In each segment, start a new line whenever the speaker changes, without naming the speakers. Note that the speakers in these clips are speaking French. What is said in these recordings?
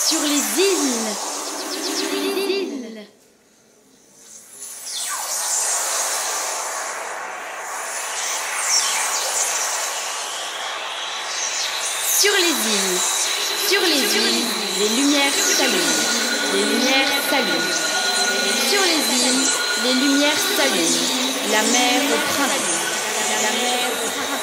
Sur les îles. Sur les îles. Sur les îles. Sur les îles, les lumières s'allument. Les lumières s'allument. Sur les îles, les lumières s'allument. La mer au printemps. La mer au printemps.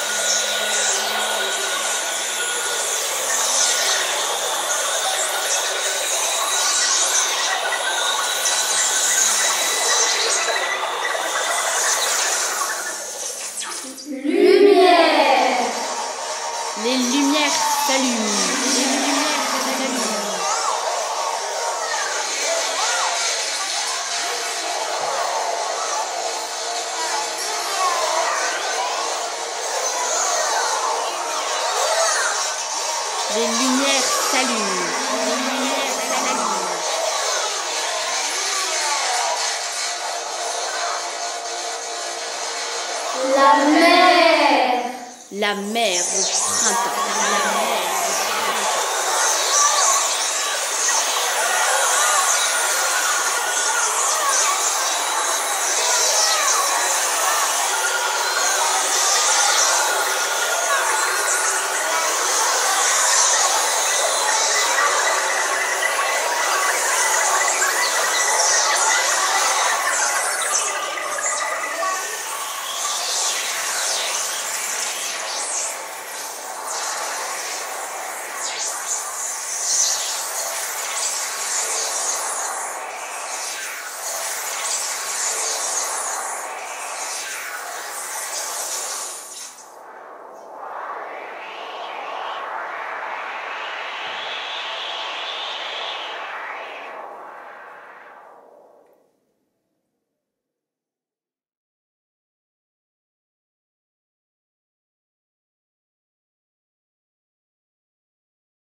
Lumière.
Les lumières s'allument. Les lumières s'allument. Les lumières s'allument. Les lumières s'allument.
La mer.
La mer au printemps. La mer.